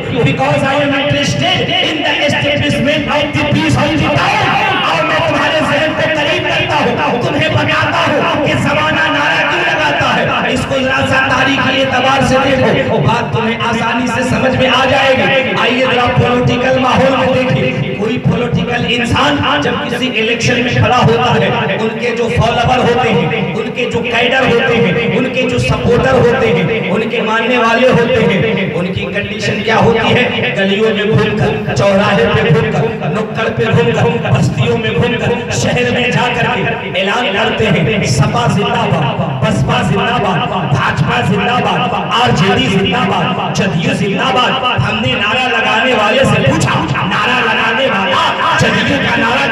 because I am interested in the establishment of the peace of the town। और मैं तुम्हारे ज़हन को करीब करता हूँ, तुम्हें बताता हूँ कि ज़माना नारा क्यों लगाता है। इसको जरा सा तारीखी एतबार से देखो, बात तुम्हें आसानी से समझ में आ जाएगी। आइए जरा पॉलिटिकल माहौल में देखिए। कोई पॉलिटिकल इंसान जब किसी इलेक्शन में खड़ा होता है, उनके जो फॉलोवर होते हैं, उनके जो कैडर होते हैं, उनके जो सपोर्टर होते हैं, उनके मानने वाले होते हैं, उनकी कंडीशन क्या होती है? गलियों में घूमकर, चौराहे पे घूमकर, नुक्कड़ पे घूमकर, बस्तियों में घूमकर, शहर में जाकर के ऐलान करते हैं सपा जिंदाबाद, बसपा जिंदाबाद, भाजपा जिंदाबाद, आरजेडी जिंदाबाद, जदयू जिंदाबाद। हमने नारा लगाने वाले से पूछा, नारा लगाने वाला जदयू का नारा